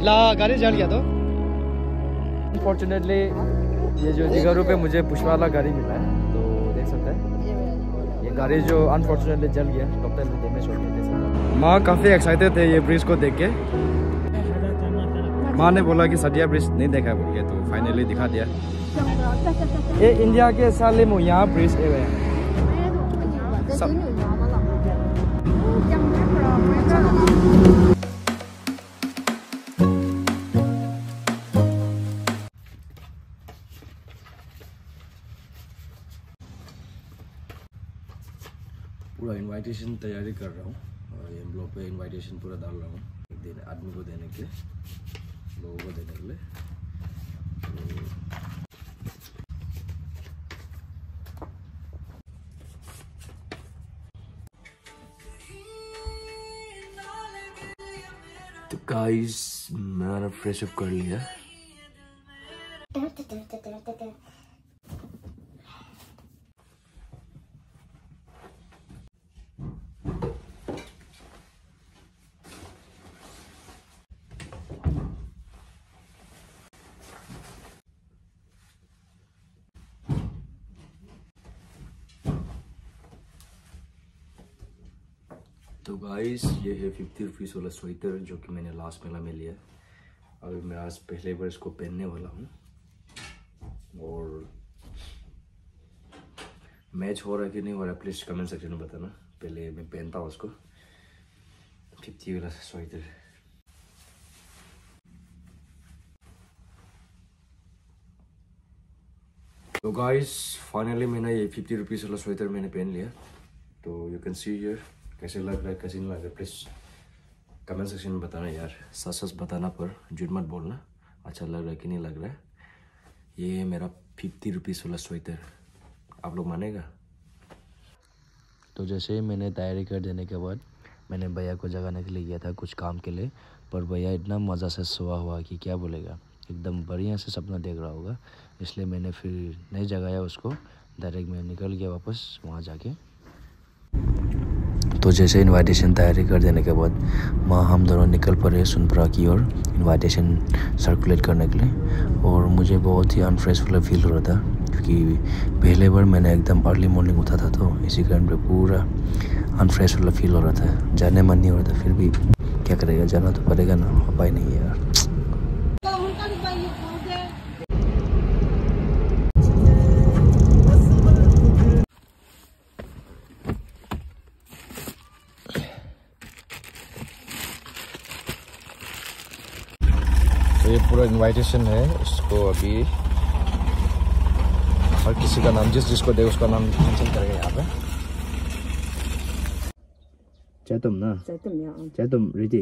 ला गाड़ी जल गया तो अनफॉर्चुनेटली ये जो जिगरू पे मुझे पुश वाला गाड़ी मिला है, तो देख सकते हैं ये गाड़ी जो अनफॉर्चुनेटली जल गया, टोटली डैमेज हो गया। देख सकते हैं माँ काफ़ी एक्साइटेड थे ये ब्रिज को देख के। माँ ने बोला कि सदिया ब्रिज नहीं देखा बोल के, तो फाइनली दिखा दिया। ये इंडिया के साले में यहाँ ब्रिज है पूरा इनवाइटेशन तैयारी कर रहा हूँ और ये ब्लॉग पे इनवाइटेशन पूरा डाल रहा हूँ देने आदमी को देने के, लोगों को देने के लिए। तो गाइस मैंने फ्रेश अप कर लिया। तो गाइस ये है 50 रुपीज़ वाला स्वेटर जो कि मैंने लास्ट मेला में लिया। अभी मैं आज पहले बार इसको पहनने वाला हूँ और मैच हो रहा है कि नहीं हो रहा है प्लीज कमेंट सेक्शन में बताना। पहले मैं पहनता हूँ उसको 50 वाला स्वेटर। तो गाइस फाइनली मैंने ये 50 रुपीज़ वाला स्वेटर मैंने पहन लिया। तो यू कैन सी हियर कैसे लग रहा है कैसे नहीं लग रहा है प्लीज़ कमेंट सेक्शन में बताना यार। सच सच बताना पर झूठ मत बोलना, अच्छा लग रहा है कि नहीं लग रहा है। ये है मेरा 50 रुपीज़ वाला स्वेटर, आप लोग मानेगा। तो जैसे ही मैंने तैयारी कर देने के बाद मैंने भैया को जगाने के लिए गया था कुछ काम के लिए, पर भैया इतना मज़ा से सोया हुआ कि क्या बोलेगा, एकदम बढ़िया से सपना देख रहा होगा। इसलिए मैंने फिर नहीं जगाया उसको, डायरेक्ट मैं निकल गया वापस वहाँ जाके। तो जैसे इनवाइटेशन तैयारी कर देने के बाद माँ हम दोनों निकल पड़े सुनपुरा की ओर इनवाइटेशन सर्कुलेट करने के लिए। और मुझे बहुत ही अनफ्रेश वाला फील हो रहा था क्योंकि पहले बार मैंने एकदम अर्ली मॉर्निंग उठा था, तो इसी कारण पे पूरा अनफ्रेश वाला फील हो रहा था। जाने मन नहीं हो रहा था, फिर भी क्या करेगा, जाना तो पड़ेगा ना, उपाय नहीं है यार। तो ये पूरा इनवाइटेशन है, इसको अभी हर किसी का नाम जिसको दे उसका नाम मेंशन करेगा यहाँ पे। चैतम ना चैतम रीति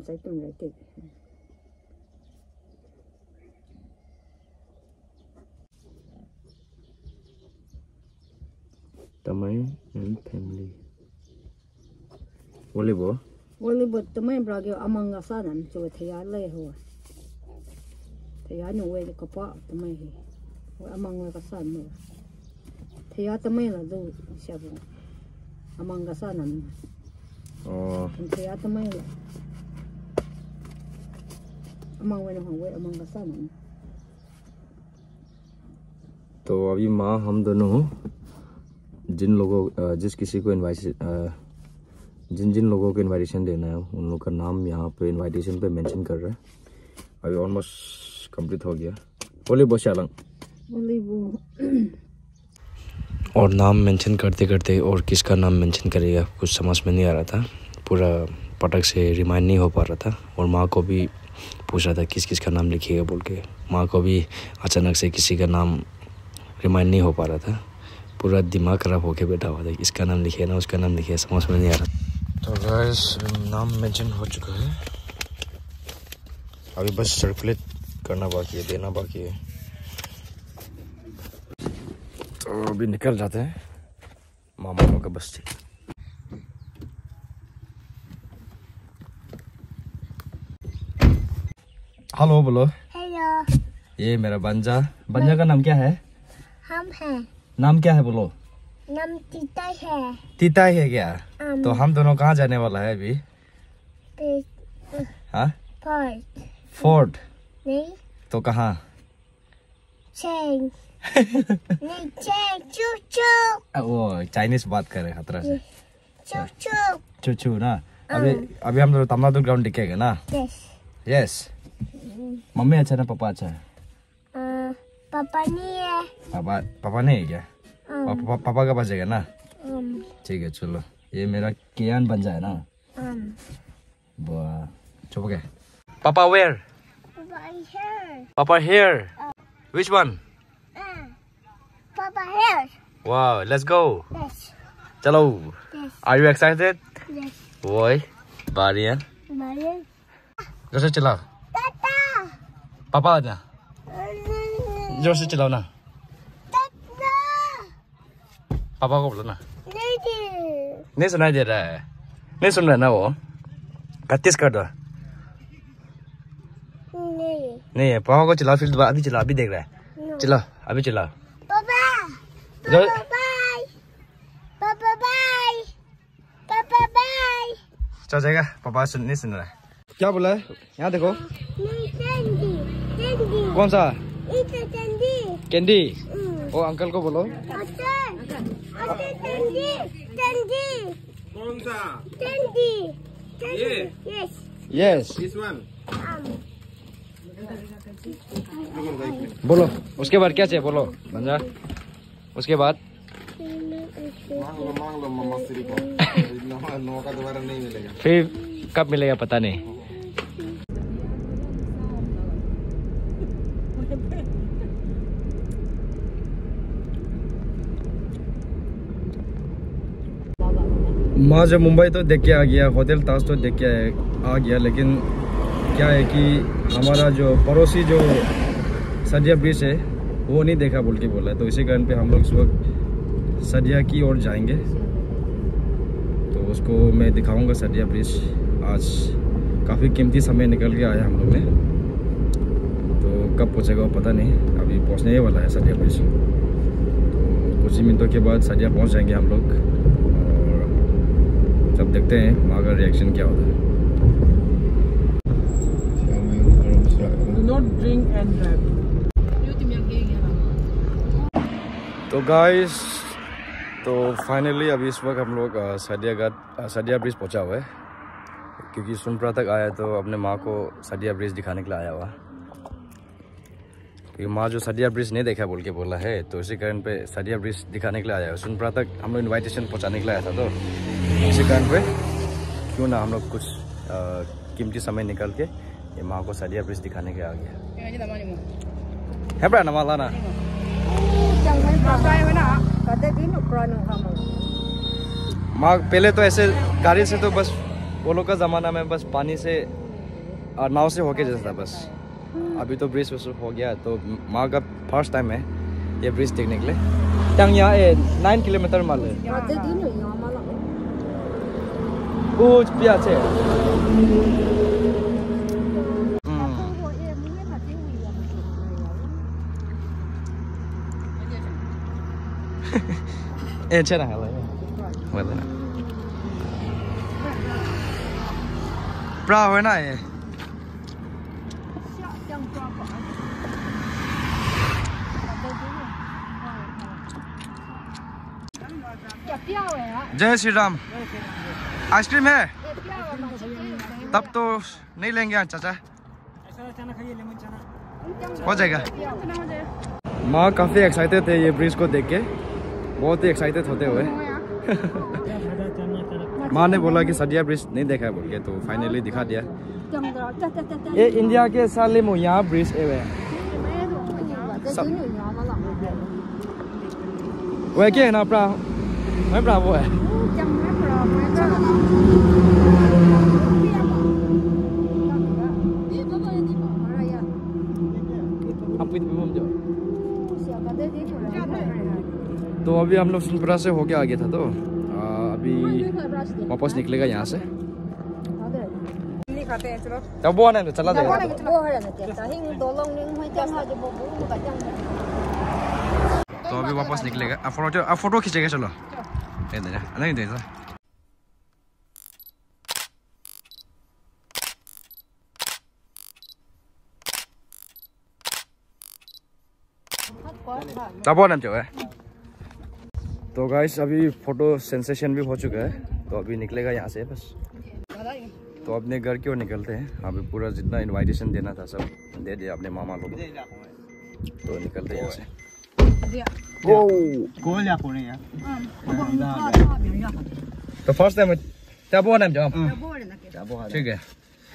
तमाई and family Volleyball tamain brage among us adam to a le ho. They are no way to cop up to my he among like a son. Theatre mail do several among us adam. Oh, theatre mail among when among us adam. तो अभी माँ हम दोनों जिन लोगों जिस किसी को जिन लोगों को इनवाइटेशन देना है उन लोगों का नाम यहाँ पे इनवाइटेशन पे मेंशन कर रहा है। अभी ऑलमोस्ट कंप्लीट हो गया। और नाम मेंशन करते करते और किसका नाम मेंशन करेगा कुछ समझ में नहीं आ रहा था, पूरा पटक से रिमाइंड नहीं हो पा रहा था। और माँ को भी पूछ रहा था किस किस का नाम लिखिएगा बोल के, माँ को भी अचानक से किसी का नाम रिमाइंड नहीं हो पा रहा था, पूरा दिमाग खराब होके बैठा हुआ था, इसका नाम लिखिए ना उसका नाम लिखिए, समझ में नहीं आ रहा। तो गाइस नाम मेंशन हो चुका है, अभी बस सर्कुलेट करना बाकी है, देना बाकी है। तो अभी निकल जाते हैं मामा का बस्ती। हेलो बोलो। हेलो। ये मेरा बंजा का नाम क्या है? हम हैं। नाम क्या है बोलो? नाम तीताई है। तीताई है क्या? तो हम दोनों कहाँ जाने वाला है अभी? हाँ? फोर्ट नहीं तो कहाँ? चेंग नहीं चेंग चू वो चाइनीज बात कर रहे हैं खतरा से। चू चूचू ना। अभी हम लोग तमिलनाडु ग्राउंड दिखेगा ना? यस। मम्मी अच्छा ना पापा अच्छा है? पापा नहीं है। पापा नहीं है क्या? पापा का बचेगा ना? ठीक है चलो, ये मेरा कियान बन जाए ना। वाह चुप गए। Papa where? Papa here. Which one? Papa here. Wow, let's go. Yes. चलो। Yes. Are you excited? Yes. Boy, Barian. Marian. जोर से चलाओ। Tata. पापा आजा। जोर से चलाओ ना। Tata. पापा को बोलो ना। नहीं नहीं सुनाई दे रहा है। नहीं सुन रहा ना वो? कत्तीस कर दो। नहीं है, पापा को चलाओ फिर अभी चलाओ, अभी देख रहा है। चलो अभी चलाओ। पापा पापा बाय। पापा बाय। पापा बाय। चल जाएगा। पापा नहीं सुन रहा है। क्या बोला है? यहाँ देखो। नहीं कैंडी। कौन सा? कैंडी। कैंडी। वो अंकल को बोलो। कैंडी। कौन सा? कैंडी। ये? यस। This one. बोलो उसके बाद क्या चाहिए बोलो बंजा। उसके बाद मांग लो मम्मा श्री को। नो का दोबारा नहीं मिलेगा। फिर कब मिलेगा पता नहीं। माँ जब मुंबई तो देख के आ गया, होटल ताज तो देख के आ गया, लेकिन क्या है कि हमारा जो पड़ोसी जो सदिया ब्रिज है वो नहीं देखा बोल के बोला है। तो इसी कारण पे हम लोग इस वक्त सदिया की ओर जाएंगे। तो उसको मैं दिखाऊंगा सदिया ब्रिज। आज काफ़ी कीमती समय निकल के आया हम लोग ने। तो कब पहुँचेगा वो पता नहीं। अभी पहुँचने ही वाला है सदिया ब्रिज। तो कुछ ही मिनटों के बाद सदिया पहुँच जाएंगे हम लोग। और तब देखते हैं वहाँ का रिएक्शन क्या होता है। Not drink and drive. तो गाइस, तो फाइनली अभी इस वक्त हम लोग सदिया ब्रिज पहुंचा हुआ है। क्योंकि सोनपुरा तक आया तो अपने माँ को सदिया ब्रिज दिखाने के लिए आया हुआ। क्योंकि माँ जो सदिया ब्रिज नहीं देखा बोल के बोला है, तो इसी कारण पे सदिया ब्रिज दिखाने के लिए आया है। सोनपुरा तक हम लोग इन्वाइटेशन पहुँचाने के लिए आया था। तो इसी कारण पे क्यों ना हम लोग कुछ कीमती समय निकल के ये माँ को सदिया ब्रिज दिखाने के आ गया है। बड़ा नमाला ना माँ पहले तो ऐसे गाड़ी से तो बस वो लोग का ज़माना में बस पानी से और नाव से होके जैसा था बस। अभी तो ब्रिज हो गया। तो माँ का फर्स्ट टाइम है ये ब्रिज देखने के लिए। टंग यहाँ 9 किलोमीटर माल है। कुछ प्याज है। अच्छा रहा है प्राव है ना ये। जय श्री राम। आइसक्रीम है तब तो नहीं लेंगे चाचा। हो जाएगा। माँ काफ़ी एक्साइटेड थे ये ब्रिज को देख के, बहुत ही एक्साइटेड होते हुए। माँ ने बोला कि सदिया ब्रिज नहीं देखा है बोल के, तो फाइनली दिखा दिया। ये इंडिया के साले में यहाँ ब्रिज है वो क्या है ना अपना मैं अपना वो है। तो अभी हम लोग सोनपुरा से होके आ गया था। तो अभी वापस निकलेगा यहाँ से। तब वो आने चला जाएगा। तो अभी वापस निकलेगा। अब फोटो खींचेगा। चलो नहीं दे चाबो नाम है। तो गाइस अभी फोटो सेंसेशन भी हो चुका है, तो अभी निकलेगा यहाँ से बस। तो अपने घर की ओर निकलते हैं। अभी पूरा जितना इनवाइटेशन देना था सब दे दिया अपने मामा लोग, तो निकलते हैं यहाँ से। तो फर्स्ट टाइम चाबो नाम जाओ, ठीक है।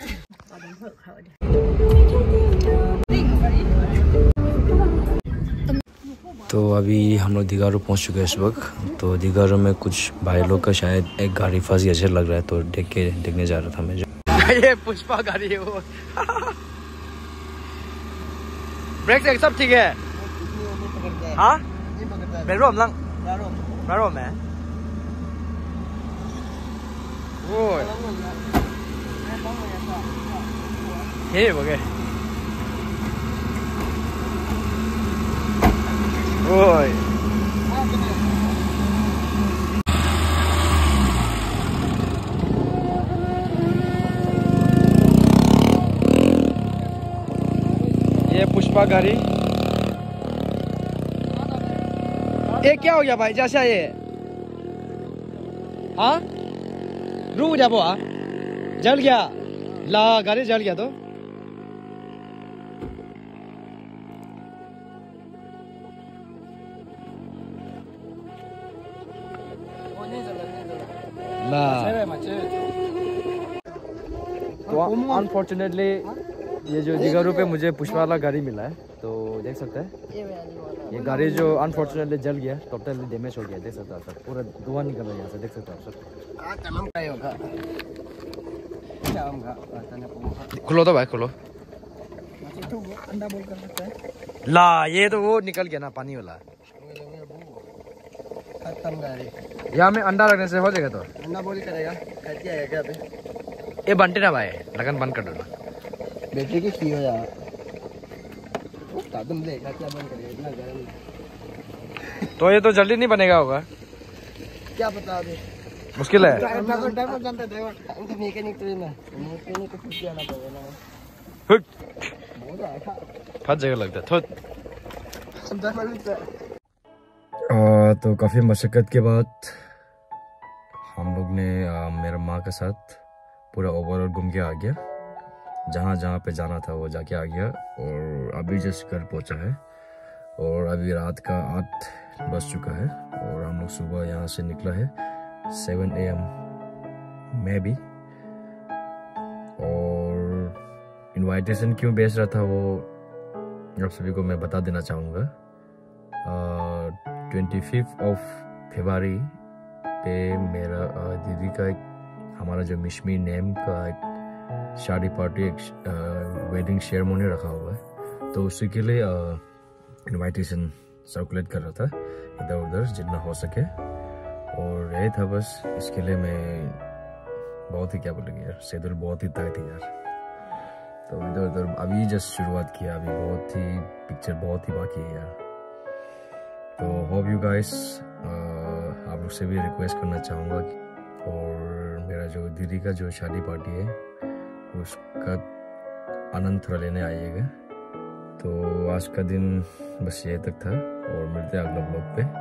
तो अभी हम लोग दिगारो पहुंच चुके हैं इस वक्त। तो दिगारो में कुछ भाई लोग का शायद एक गाड़ी फंस गया, लग रहा है, तो देखने जा रहा था मैं। ये पुष्पा गाड़ी है वो। ब्रेक से सब ठीक है। हाँ बेरोम लंग बेरोम है वो ये हो गए ओए। ये पुष्पा गाड़ी। ये क्या हो गया भाई जैसा ये? हाँ रुक जा वो, जल गया ला, गाड़ी जल गया। तो अनफॉर्चुनेटली ये जो दिगारू पे मुझे पुष्पा वाला गाड़ी मिला है, तो देख सकते हैं ये गाड़ी जो अनफॉर्चुनेटली जल गया, टोटली डैमेज हो गया। देख सकते हैं सर, पूरा धुआं निकल रहा है यहाँ से, देख सकते हैं सर। खुलो तो भाई खुलो। ला ये तो वो निकल गया ना पानी वाला। यहाँ में अंडा रखने से हो जाएगा। तो अंडा बोल करेगा क्या पे? ये बनते ना भाई, लगन बंद कर दो ना। बैटरी की हो यार, तुम देखा क्या बंद करेगा, इतना गर्म। तो ये तो जल्दी नहीं बनेगा होगा, क्या पता अभी मुश्किल है। फट जगह लगता है। तो काफ़ी मशक्क़त के बाद हम लोग ने मेरा माँ के साथ पूरा ओवरऑल घूम के आ गया। जहाँ जहाँ पे जाना था वो जाके आ गया, और अभी जस्ट घर पहुँचा है। और अभी रात का 8 बज चुका है, और हम लोग सुबह यहाँ से निकला है 7 AM में भी। और इनवाइटेशन क्यों भेज रहा था वो आप सभी को मैं बता देना चाहूँगा। 25 फरवरी पे मेरा दीदी का एक, हमारा जो मिशमी नेम का एक शादी पार्टी, एक वेडिंग सेरेमनी रखा हुआ है, तो उसी के लिए इनवाइटेशन सर्कुलेट कर रहा था इधर उधर जितना हो सके। और यही था बस, इसके लिए मैं बहुत ही क्या बोलेंगे यार, शेड्यूल बहुत ही टाइट है यार। तो इधर उधर अभी जस्ट शुरुआत किया, अभी बहुत ही पिक्चर बहुत ही बाकी है यार। तो होप यू गाइस, आप लोग से भी रिक्वेस्ट करना चाहूँगा, और मेरा जो दीदी का जो शादी पार्टी है उसका आनंद थोड़ा लेने आइएगा। तो आज का दिन बस ये तक था, और मिलते हैं अगले ब्लॉग पे।